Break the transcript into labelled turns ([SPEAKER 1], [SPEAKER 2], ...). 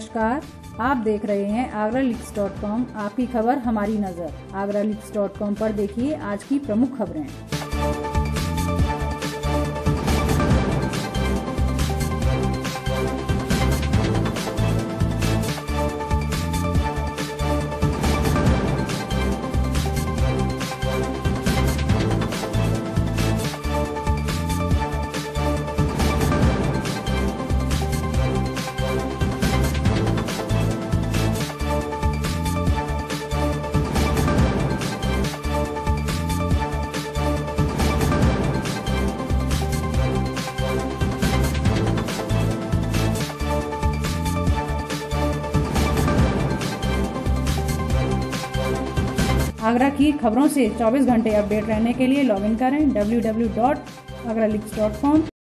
[SPEAKER 1] नमस्कार, आप देख रहे हैं agraleaks.com। आपकी खबर हमारी नज़र। agraleaks.com पर देखिए आज की प्रमुख खबरें। आगरा की खबरों से 24 घंटे अपडेट रहने के लिए लॉगिन करें www.agraleaks.com।